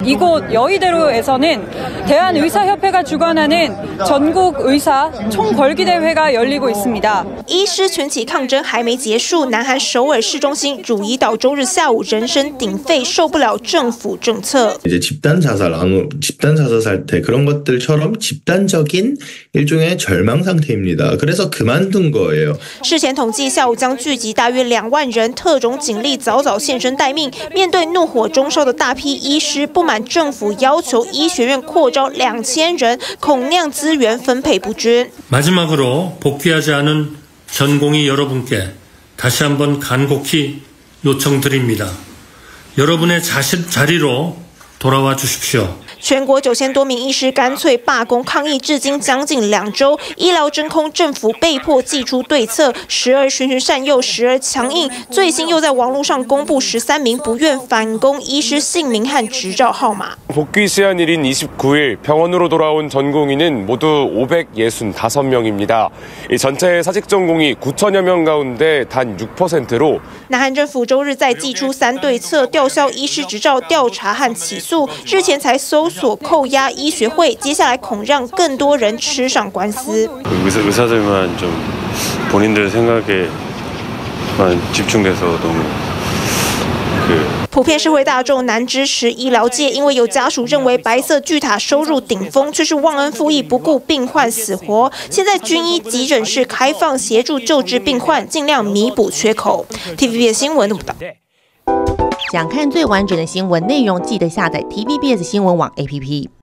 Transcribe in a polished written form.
이곳 여의대로에서는 대한의사협회가 주관하는 전국의사 총궐기대회가 열리고 있습니다. 医师群起抗争还没结束，南韩首尔市中心汝矣岛周日下午人声鼎沸，受不了政府政策。 이제 집단 자살 사태 그런 것들처럼 집단적인 일종의 절망 상태입니다. 그래서 그만둔 거예요. 事前统计，下午将聚集大约2万人，特种警力早早现身待命。面对怒火中烧的大批医师，不满政府要求医学院扩招2000人，恐酿资源分配不均。 마지막으로 복귀하지 않은 전공의 여러분께 다시 한번 간곡히 요청드립니다. 여러분의 자리로 돌아와 주십시오. 全国9000多名医师干脆罢工抗议，至今将近2周，医疗真空，政府被迫祭出对策，时而循循善诱，时而强硬。最新又在网络上公布13名不愿返工医师姓名和执照号码。 복귀 시한일인 29일 병원으로 돌아온 전공의는 모두 565명입니다. 이 전체 사직 전공의 9천여 명 가운데 단 6%로 南韩政府周日再祭出3对策，吊销医师执照、调查和起诉。日前才搜索扣押医学会，接下来恐让更多人吃上官司。 의사들만 좀 본인들 생각에만 집중돼서 너무 普遍社会大众难支持医疗界，因为有家属认为白色巨塔收入顶峰，却是忘恩负义，不顾病患死活。现在军医急诊室开放协助救治病患，尽量弥补缺口。TVBS 新闻报道。 想看最完整的新闻内容，记得下载 TVBS 新闻网 APP。